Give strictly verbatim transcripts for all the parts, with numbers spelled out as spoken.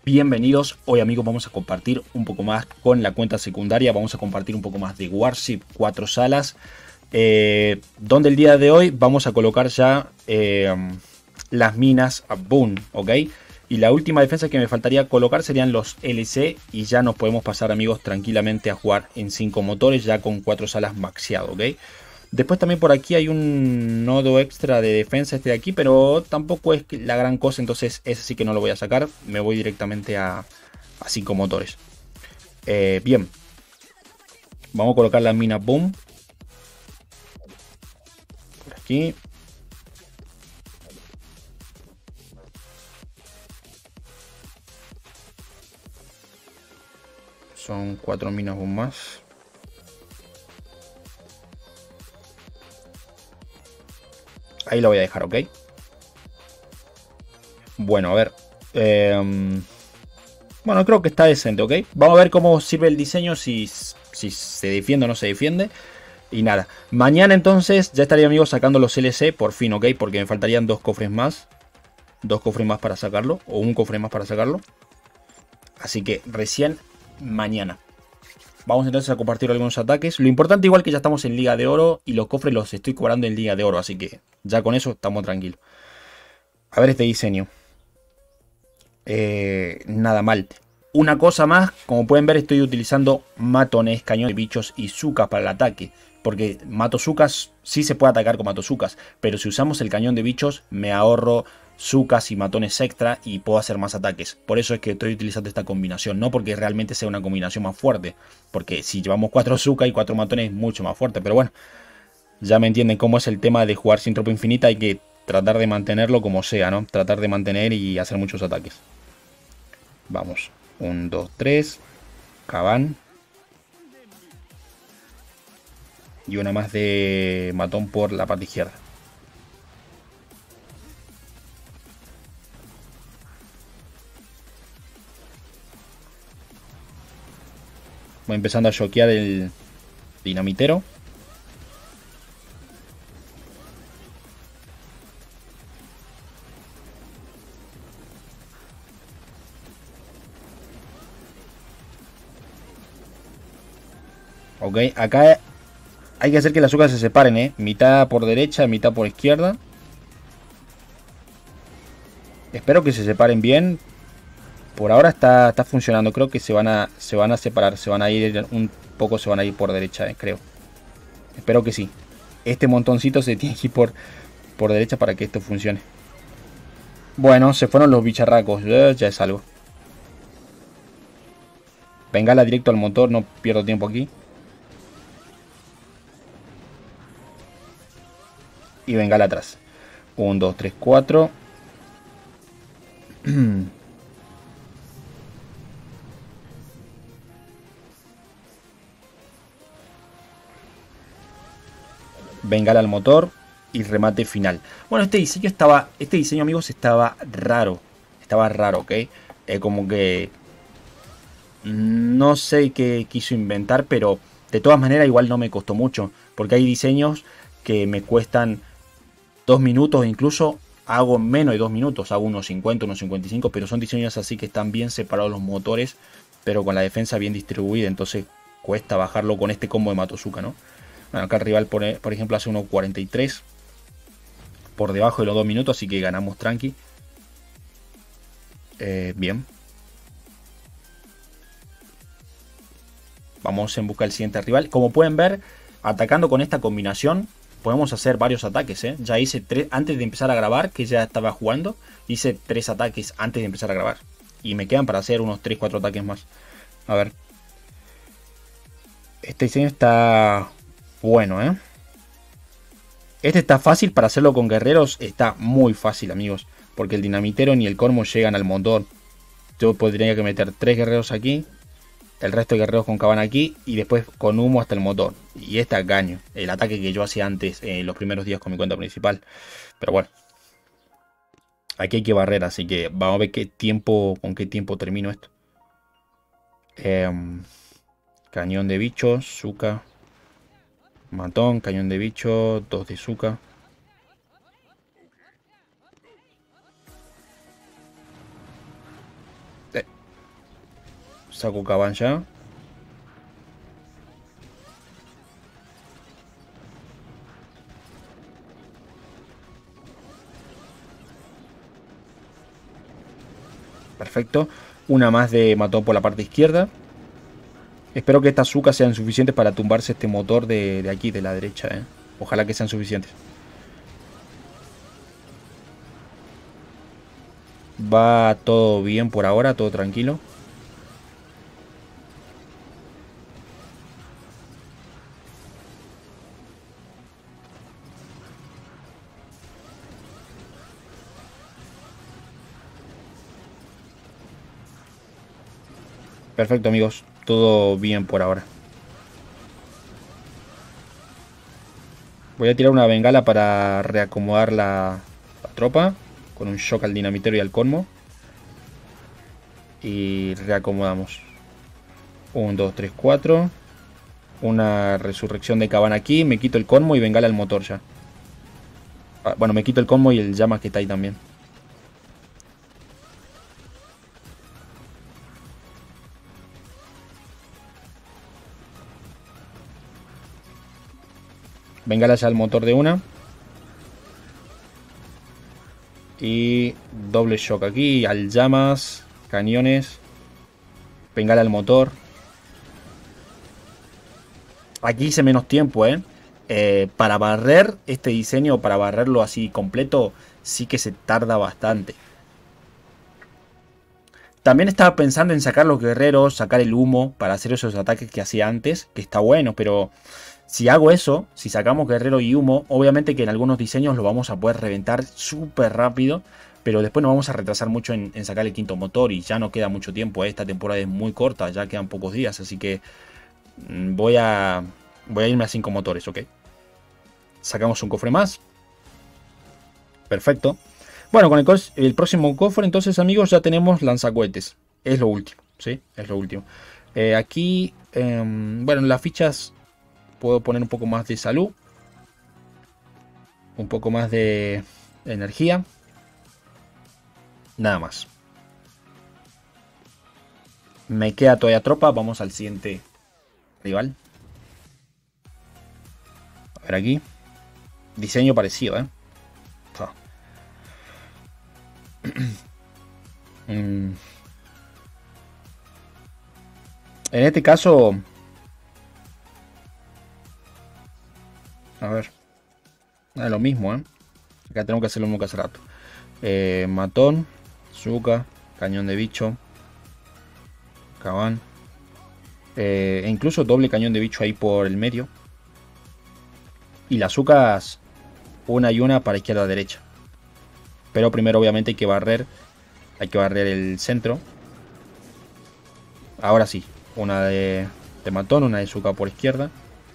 Bienvenidos, hoy amigos vamos a compartir un poco más con la cuenta secundaria, vamos a compartir un poco más de Warship cuatro salas, eh, donde el día de hoy vamos a colocar ya eh, las minas a Boon, ¿ok? Y la última defensa que me faltaría colocar serían los L C y ya nos podemos pasar amigos tranquilamente a jugar en cinco motores ya con cuatro salas maxeado, ¿ok? Después también por aquí hay un nodo extra de defensa este de aquí, pero tampoco es la gran cosa, entonces ese sí que no lo voy a sacar. Me voy directamente a, a cinco motores. Eh, bien, vamos a colocar la mina Boom. Por aquí. Son cuatro minas Boom más. Ahí lo voy a dejar, ¿ok? Bueno, a ver. Eh, bueno, creo que está decente, ¿ok? Vamos a ver cómo sirve el diseño, si, si se defiende o no se defiende. Y nada, mañana entonces ya estaría amigos sacando los L C por fin, ¿ok? Porque me faltarían dos cofres más. Dos cofres más para sacarlo. O un cofre más para sacarlo. Así que recién mañana. Vamos entonces a compartir algunos ataques. Lo importante igual que ya estamos en Liga de Oro. Y los cofres los estoy cobrando en Liga de Oro. Así que ya con eso estamos tranquilos. A ver este diseño. Eh, nada mal. Una cosa más, como pueden ver estoy utilizando matones, cañón de bichos y zucas para el ataque. Porque matozucas sí se puede atacar con matozucas, pero si usamos el cañón de bichos me ahorro zucas y matones extra y puedo hacer más ataques. Por eso es que estoy utilizando esta combinación, no porque realmente sea una combinación más fuerte. Porque si llevamos cuatro zucas y cuatro matones es mucho más fuerte, pero bueno. Ya me entienden cómo es el tema de jugar sin tropa infinita, hay que tratar de mantenerlo como sea, ¿no? Tratar de mantener y hacer muchos ataques. Vamos. uno, dos, tres. Caban. Y una más de matón por la parte izquierda. Voy empezando a choquear el dinamitero. Ok, acá hay que hacer que las azúcar se separen, ¿eh? Mitad por derecha, mitad por izquierda. Espero que se separen bien. Por ahora está, está funcionando. Creo que se van a se van a separar. Se van a ir un poco, se van a ir por derecha, ¿eh? Creo. Espero que sí. Este montoncito se tiene que ir por, por derecha para que esto funcione. Bueno, se fueron los bicharracos. Eh, ya es algo. Bengala directo al motor. No pierdo tiempo aquí. Y bengala atrás. uno, dos, tres, cuatro. Bengala al motor y remate final. Bueno, este diseño estaba, este diseño amigos estaba raro, estaba raro, ¿ok? Eh, como que no sé qué quiso inventar, pero de todas maneras igual no me costó mucho, porque hay diseños que me cuestan dos minutos, incluso hago menos de dos minutos, hago unos cincuenta, unos cincuenta y cinco, pero son diseños así que están bien separados los motores, pero con la defensa bien distribuida, entonces cuesta bajarlo con este combo de Matozuka, ¿no? Bueno, acá el rival, por, por ejemplo, hace uno cuarenta y tres por debajo de los dos minutos, así que ganamos tranqui. Eh, bien. Vamos en busca del siguiente rival. Como pueden ver, atacando con esta combinación, podemos hacer varios ataques, ¿eh? Ya hice tres antes de empezar a grabar, que ya estaba jugando. Hice tres ataques antes de empezar a grabar. Y me quedan para hacer unos tres cuatro ataques más. A ver. Este diseño está bueno, ¿eh? Este está fácil para hacerlo con guerreros. Está muy fácil, amigos. Porque el dinamitero ni el cormo llegan al montón. Yo podría que meter tres guerreros aquí. El resto de guerreros con cabana aquí. Y después con humo hasta el motor. Y este a caño. El ataque que yo hacía antes. En eh, los primeros días con mi cuenta principal. Pero bueno. Aquí hay que barrer. Así que vamos a ver qué tiempo. Con qué tiempo termino esto. Eh, cañón de bichos. Zuka. Matón. Cañón de bichos. Dos de Zuka. Saco Kaban ya. Perfecto. Una más de matón por la parte izquierda. Espero que estas Zucas sean suficientes para tumbarse este motor de, de aquí, de la derecha. ¿eh? Ojalá que sean suficientes. Va todo bien por ahora, todo tranquilo. Perfecto, amigos. Todo bien por ahora. Voy a tirar una bengala para reacomodar la, la tropa. Con un shock al dinamitero y al colmo. Y reacomodamos. uno, dos, tres, cuatro. Una resurrección de Cabana aquí. Me quito el colmo y bengala al motor ya. Ah, bueno, me quito el colmo y el llama que está ahí también. Bengala ya al motor de una. Y doble shock aquí. Al llamas. Cañones. Bengala al motor. Aquí hice menos tiempo, ¿eh? Eh, para barrer este diseño, para barrerlo así completo, sí que se tarda bastante. También estaba pensando en sacar los guerreros, sacar el humo para hacer esos ataques que hacía antes, que está bueno, pero si hago eso, si sacamos guerrero y humo, obviamente que en algunos diseños lo vamos a poder reventar súper rápido, pero después nos vamos a retrasar mucho en, en sacar el quinto motor y ya no queda mucho tiempo, ¿eh? Esta temporada es muy corta, ya quedan pocos días, así que voy a, voy a irme a cinco motores, ¿ok? Sacamos un cofre más. Perfecto. Bueno, con el, el próximo cofre, entonces, amigos, ya tenemos lanzacohetes. Es lo último, ¿sí? Es lo último. Eh, aquí, eh, bueno, en las fichas puedo poner un poco más de salud. Un poco más de energía. Nada más. Me queda todavía tropa. Vamos al siguiente rival. A ver aquí. Diseño parecido, ¿eh? Ah. mm. En este caso... A ver. Es lo mismo, ¿eh? Acá tengo que hacer lo mismo que hace rato. Eh, matón. Zuka. Cañón de bicho. Kaban. Eh, e incluso doble cañón de bicho ahí por el medio. Y las Zukas una y una para izquierda a derecha. Pero primero obviamente hay que barrer. Hay que barrer el centro. Ahora sí. Una de, de matón, una de Zuka por izquierda.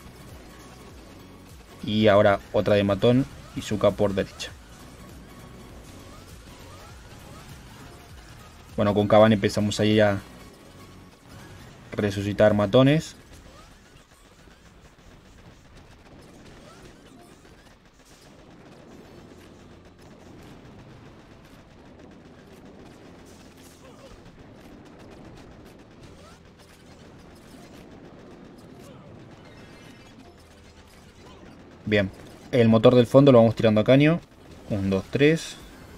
Y ahora otra de matón y Zuka por derecha. Bueno, con Kaban empezamos ahí a resucitar matones. Bien, el motor del fondo lo vamos tirando a caño. uno, dos, tres.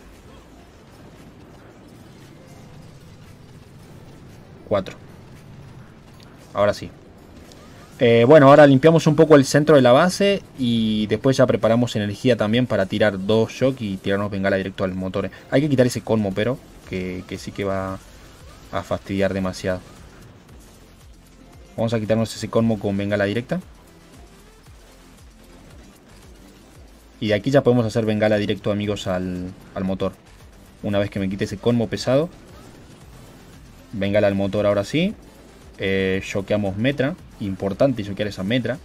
cuatro. Ahora sí. Eh, bueno, ahora limpiamos un poco el centro de la base. Y después ya preparamos energía también para tirar dos shock y tirarnos bengala directo al motor. Hay que quitar ese colmo, pero que, que sí que va a fastidiar demasiado. Vamos a quitarnos ese colmo con bengala directa. Y de aquí ya podemos hacer bengala directo, amigos, al, al motor. Una vez que me quite ese colmo pesado. Bengala al motor ahora sí. Eh, shoqueamos metra. Importante shoquear esa metra.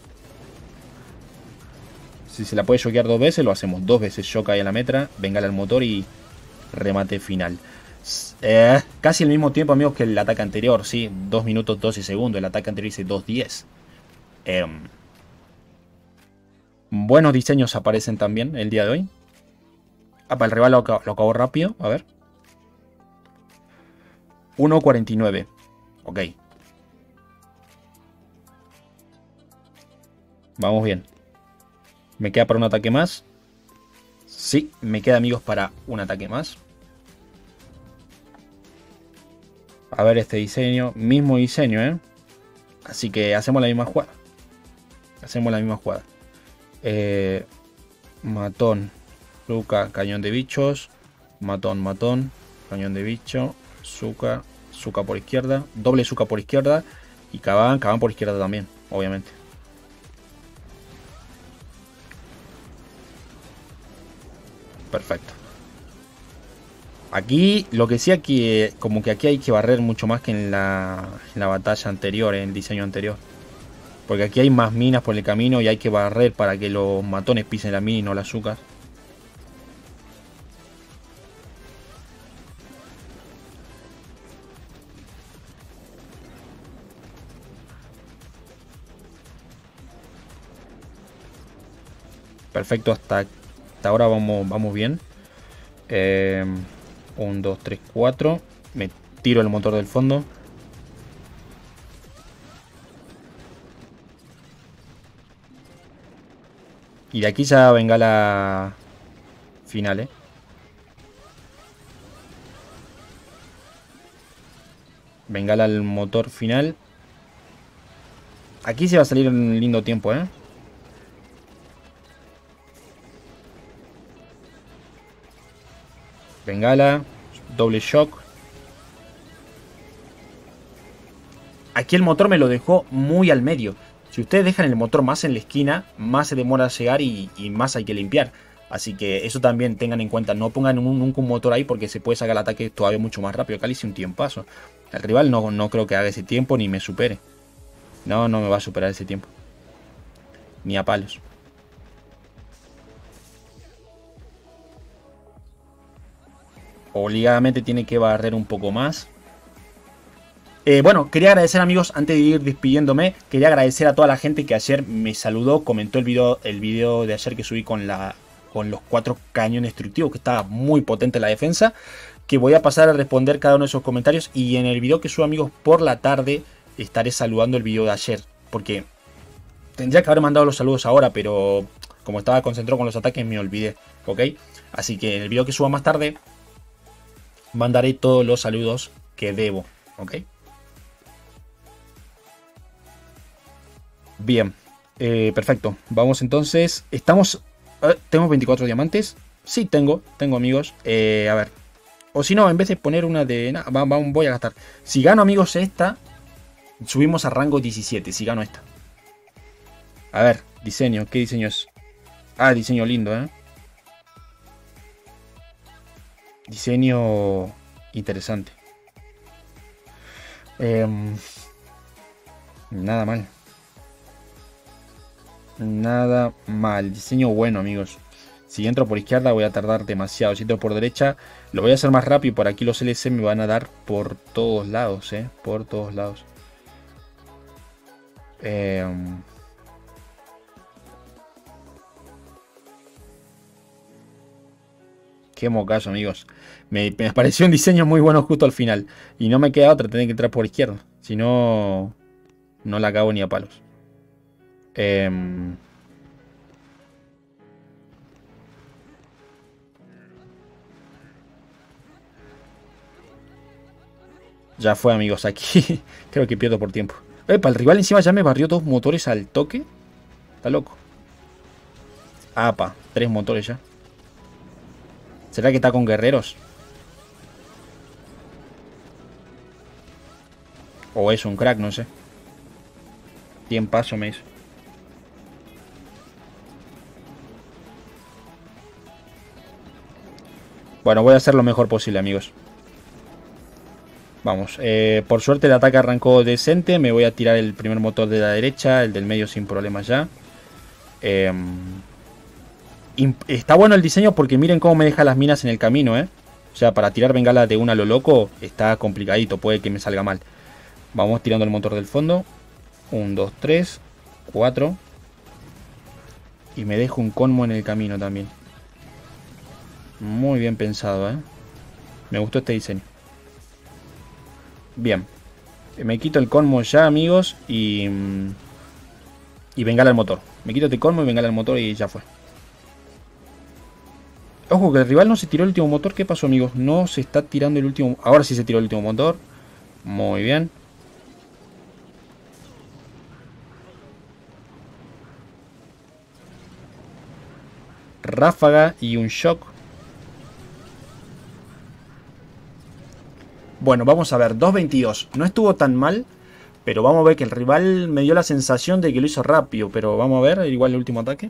Si se la puede shoquear dos veces, lo hacemos dos veces. Shock ahí a la metra. Bengala al motor y remate final. Eh, casi al mismo tiempo, amigos, que el ataque anterior. Sí, dos minutos doce segundos. El ataque anterior dice dos diez. Eh, buenos diseños aparecen también el día de hoy. Ah, para el rival lo, lo acabó rápido. A ver. uno cuarenta y nueve. Ok. Vamos bien. ¿Me queda para un ataque más? Sí, me queda, amigos, para un ataque más. A ver este diseño. Mismo diseño, ¿eh? Así que hacemos la misma jugada. Hacemos la misma jugada. Eh, matón. Zuka, cañón de bichos. Matón, matón. Cañón de bicho. Zuka. Zuka por izquierda. Doble Zuka por izquierda. Y Kaban. Kaban por izquierda también, obviamente. Perfecto. Aquí, lo que sí aquí, como que aquí hay que barrer mucho más que en la, en la batalla anterior, en el diseño anterior. Porque aquí hay más minas por el camino y hay que barrer para que los matones pisen la mina y no la azúcar. Perfecto, hasta, hasta ahora vamos, vamos bien. Eh, uno, dos, tres, cuatro. Me tiro el motor del fondo. Y de aquí ya venga la final, ¿eh? Bengala al motor final. Aquí se va a salir un lindo tiempo, ¿eh? Bengala. Doble shock. Aquí el motor me lo dejó muy al medio. Si ustedes dejan el motor más en la esquina, más se demora a llegar y, y más hay que limpiar. Así que eso también tengan en cuenta. No pongan un, nunca un motor ahí porque se puede sacar el ataque todavía mucho más rápido. Acá le hice un tiempazo. El rival no, no creo que haga ese tiempo ni me supere. No, no me va a superar ese tiempo. Ni a palos. Obligadamente tiene que barrer un poco más. Eh, bueno, quería agradecer, amigos, antes de ir despidiéndome, quería agradecer a toda la gente que ayer me saludó, comentó el video, el video de ayer que subí con, la, con los cuatro cañones destructivos, que estaba muy potente la defensa, que voy a pasar a responder cada uno de esos comentarios y en el video que subo, amigos, por la tarde estaré saludando el video de ayer, porque tendría que haber mandado los saludos ahora, pero como estaba concentrado con los ataques me olvidé, ¿ok? Así que en el video que suba más tarde mandaré todos los saludos que debo, ¿ok? Bien, eh, perfecto. Vamos entonces. Estamos... Eh, ¿Tengo veinticuatro diamantes? Sí, tengo. Tengo, amigos. Eh, a ver. O si no, en vez de poner una de... Nah, va, va, voy a gastar. Si gano, amigos, esta... Subimos a rango diecisiete. Si gano esta. A ver, diseño. ¿Qué diseño es? Ah, diseño lindo, ¿eh? Diseño... interesante. Eh, nada mal. Nada mal. Diseño bueno, amigos. Si entro por izquierda voy a tardar demasiado. Si entro por derecha lo voy a hacer más rápido. Por aquí los L C me van a dar por todos lados, eh. Por todos lados. Eh... Qué mocazo, amigos. Me, me pareció un diseño muy bueno justo al final. Y no me queda otra. Tener que entrar por izquierda. Si no... No la acabo ni a palos. Eh... Ya fue, amigos, aquí creo que pierdo por tiempo. Epa, el rival encima ya me barrió dos motores al toque. Está loco. Apa, tres motores ya. ¿Será que está con guerreros? O es un crack, no sé. Tiempazo me hizo. Bueno, voy a hacer lo mejor posible, amigos. Vamos, eh, por suerte el ataque arrancó decente. Me voy a tirar el primer motor de la derecha. El del medio sin problemas ya. Eh, está bueno el diseño porque miren cómo me deja las minas en el camino, ¿eh? O sea, para tirar bengala de una a lo loco está complicadito. Puede que me salga mal. Vamos tirando el motor del fondo. uno, dos, tres, cuatro. Y me dejo un conmo en el camino también. Muy bien pensado, ¿eh? Me gustó este diseño. Bien. Me quito el colmo ya, amigos. Y... Y bengala al motor. Me quito este colmo y bengala al motor y ya fue. Ojo, que el rival no se tiró el último motor. ¿Qué pasó, amigos? No se está tirando el último... Ahora sí se tiró el último motor. Muy bien. Ráfaga y un shock. Bueno, vamos a ver. dos veintidós. No estuvo tan mal. Pero vamos a ver que el rival me dio la sensación de que lo hizo rápido. Pero vamos a ver. Igual el último ataque.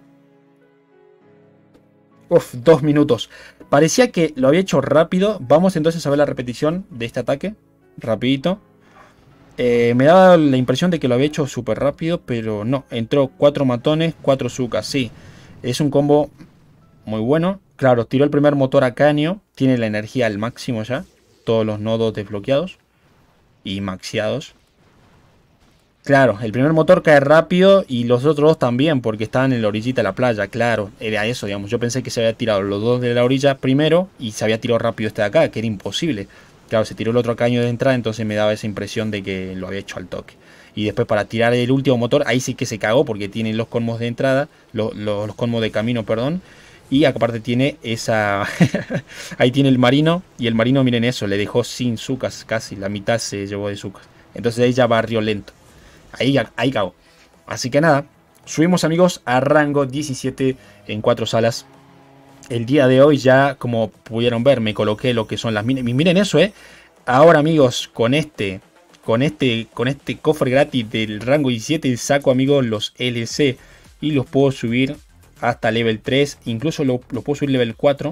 Uf, dos minutos. Parecía que lo había hecho rápido. Vamos entonces a ver la repetición de este ataque. Rapidito. Eh, me daba la impresión de que lo había hecho súper rápido. Pero no. Entró cuatro matones, cuatro zucas. Sí. Es un combo muy bueno. Claro, tiró el primer motor a Canio. Tiene la energía al máximo ya. Todos los nodos desbloqueados. Y maxiados. Claro, el primer motor cae rápido y los otros dos también, porque estaban en la orillita de la playa, claro, era eso, digamos. Yo pensé que se había tirado los dos de la orilla primero y se había tirado rápido este de acá, que era imposible. Claro, se tiró el otro caño de entrada, entonces me daba esa impresión de que lo había hecho al toque. Y después para tirar el último motor, ahí sí que se cagó, porque tiene los colmos de entrada, los, los, los colmos de camino, perdón. Y aparte tiene esa... ahí tiene el marino, y el marino, miren eso, le dejó sin zucas casi, la mitad se llevó de zucas. Entonces ahí ya barrió lento. Ahí, ahí cago. Así que nada, subimos, amigos, a rango diecisiete en cuatro salas. El día de hoy ya, como pudieron ver, me coloqué lo que son las minas. Miren eso, eh. Ahora, amigos, con este, con este, con este cofre gratis del rango diecisiete saco, amigos, los L C. Y los puedo subir hasta level tres. Incluso los lo puedo subir level cuatro.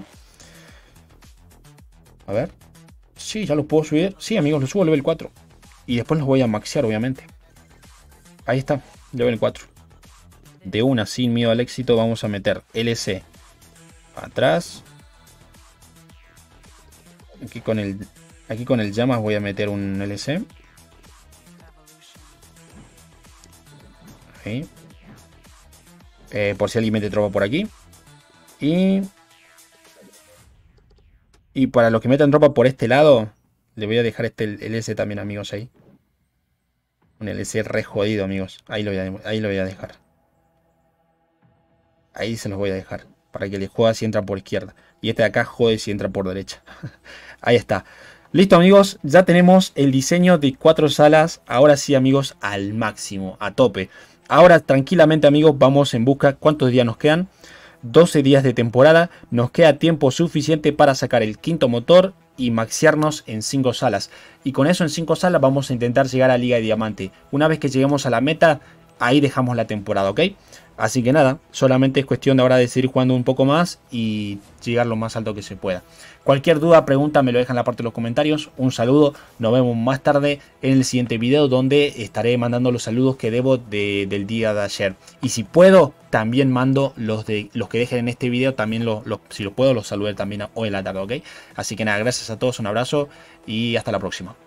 A ver. Sí, ya los puedo subir. Sí, amigos, los subo a level cuatro. Y después los voy a maxear, obviamente. Ahí está, level cuatro. De una, sin miedo al éxito, vamos a meter L C atrás. Aquí con el, aquí con el llamas voy a meter un L C. Ahí. Eh, por si alguien mete tropa por aquí. Y... Y para los que metan tropa por este lado, le voy a dejar este L C también, amigos, ahí. Un L C re jodido, amigos. Ahí lo, voy a, ahí lo voy a dejar. Ahí se los voy a dejar. Para que les juegue si entra por izquierda. Y este de acá jode si entra por derecha. Ahí está. Listo, amigos. Ya tenemos el diseño de cuatro salas. Ahora sí, amigos, al máximo. A tope. Ahora, tranquilamente, amigos, vamos en busca. ¿Cuántos días nos quedan? doce días de temporada. Nos queda tiempo suficiente para sacar el quinto motor y maxiarnos en cinco salas. Y con eso en cinco salas vamos a intentar llegar a Liga de Diamante. Una vez que lleguemos a la meta, ahí dejamos la temporada, ¿ok? Así que nada, solamente es cuestión de ahora de seguir jugando un poco más y llegar lo más alto que se pueda. Cualquier duda, pregunta, me lo dejan en la parte de los comentarios. Un saludo, nos vemos más tarde en el siguiente video, donde estaré mandando los saludos que debo de, del día de ayer. Y si puedo, también mando los de los que dejen en este video, también los, los, si los puedo, los saludaré también hoy en la tarde, ¿ok? Así que nada, gracias a todos, un abrazo y hasta la próxima.